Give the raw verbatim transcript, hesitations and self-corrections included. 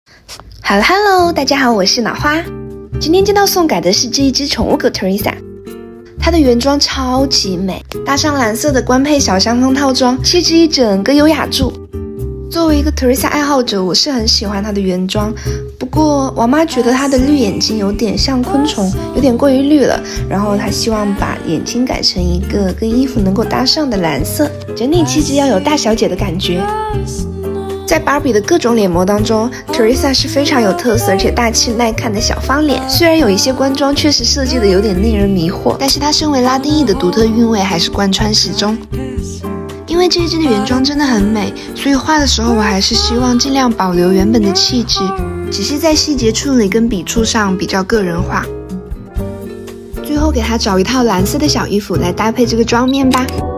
Hello Hello， 大家好，我是脑花。今天接到送改的是这一只宠物狗 Teresa， 它的原装超级美，搭上蓝色的官配小香风套装，气质一整个优雅住。作为一个 Teresa 爱好者，我是很喜欢它的原装，不过我妈觉得它的绿眼睛有点像昆虫，有点过于绿了，然后她希望把眼睛改成一个跟衣服能够搭上的蓝色，整体气质要有大小姐的感觉。在芭比的各种脸模当中 ，Teresa 是非常有特色而且大气耐看的小方脸。虽然有一些官装确实设计的有点令人迷惑，但是它身为拉丁裔的独特韵味还是贯穿始终。因为这一支的原装真的很美，所以画的时候我还是希望尽量保留原本的气质，只是在细节处理跟笔触上比较个人化。最后给它找一套蓝色的小衣服来搭配这个妆面吧。